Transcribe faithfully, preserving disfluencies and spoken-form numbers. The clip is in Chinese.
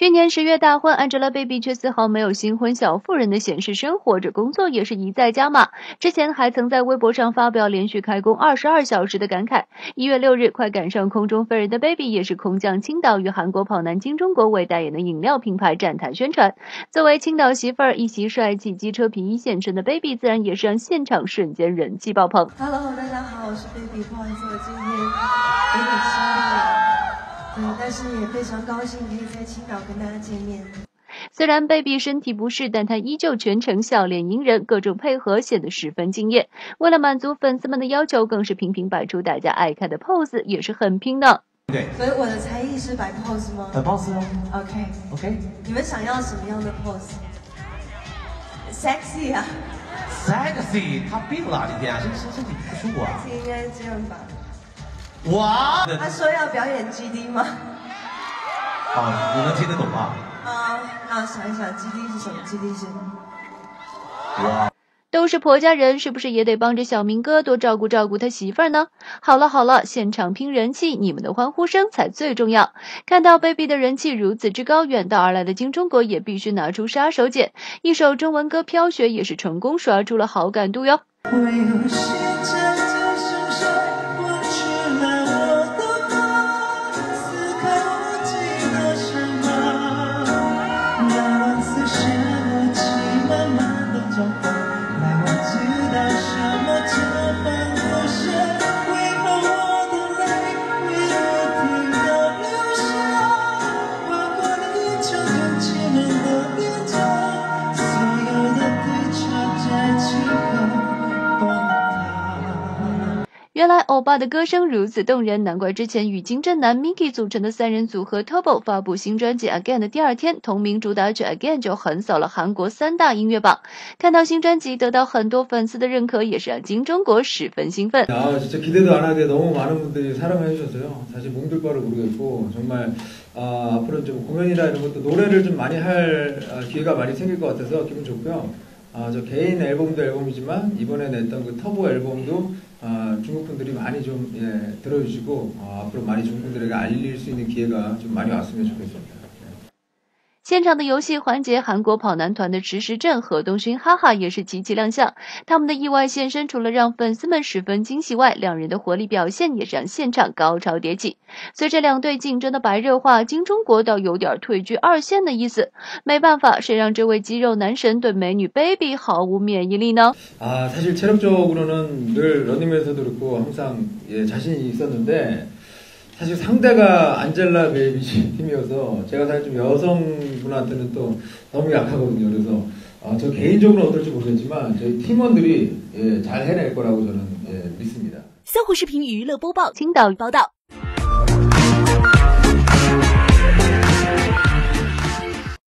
去年十月大婚 ，Angelababy 却丝毫没有新婚小妇人的显示生活，这工作也是一再加码。之前还曾在微博上发表连续开工二十二小时的感慨。一月六日，快赶上空中飞人的 Baby 也是空降青岛，与韩国跑男金钟国为代言的饮料品牌站台宣传。作为青岛媳妇儿，一袭帅气机车皮衣现身的 Baby 自然也是让现场瞬间人气爆棚。 Hello， 大家好，我是 Baby， 不好意思，我今天有点生病。对，但是也非常高兴可以在青岛跟大家见面。 虽然 Baby 身体不适，但她依旧全程笑脸迎人，各种配合显得十分敬业。为了满足粉丝们的要求，更是频频摆出大家爱看的 pose， 也是很拼的。 对，所以我的才艺是摆 pose 吗？ 摆 pose 哦。 OK OK。 你们想要什么样的 pose？Sexy 啊 ？Sexy， 他病了，今天身身身体不舒服啊。 应该这样吧。 哇！ 他说要表演 G D 吗？ 哦，你能听得懂吗？ 啊，那想一想 G D 是什么 ？G D 是？ 哇！ 都是婆家人，是不是也得帮着小明哥多照顾照顾他媳妇儿呢？好了好了，现场拼人气，你们的欢呼声才最重要。看到 Baby 的人气如此之高，远道而来的金钟国也必须拿出杀手锏，一首中文歌《飘雪》也是成功刷出了好感度哟。原来欧巴的歌声如此动人，难怪之前与金正男 Miki 组成的三人组合 Turbo 发布新专辑 Again 的第二天，同名主打曲 Again 就横扫了韩国三大音乐榜。看到新专辑得到很多粉丝的认可，也是让金钟国十分兴奋。 아, 진짜 기대도 안 하게 너무 많은 분들이 사랑을 해주셔서요. 사실 몸둘 바를 모르겠고 정말 아, 앞으로 좀 공연이나 이런 것도 노래를 좀 많이 할 아, 기회가 많이 생길 것 같아서 기분 좋고요. 아, 저 개인 앨범도 앨범이지만 이번에 냈던 그 터보 앨범도 아, 중국 분들이 많이 좀 예, 들어주시고 아, 앞으로 많이 중국 분들에게 알릴 수 있는 기회가 좀 많이 왔으면 좋겠습니다. 现场的游戏环节，韩国跑男团的池石镇、河东勋、哈哈也是齐齐亮相。他们的意外现身，除了让粉丝们十分惊喜外，两人的活力表现也是让现场高潮迭起。随着两队竞争的白热化，金钟国倒有点退居二线的意思。没办法，谁让这位肌肉男神对美女 Baby 毫无免疫力呢？ 아, 사실 체력적으로는 늘 러닝맨에서도 그렇고 항상 예, 자신이 있었는데 사실 상대가 안젤라 베이비 팀이어서 제가 사실 좀 여성분한테는 또 너무 약하거든요. 그래서 어, 저 개인적으로는 어떨지 모르겠지만 저희 팀원들이 예, 잘 해낼 거라고 저는 예, 믿습니다. 搜狐视频娱乐播报，青岛报道。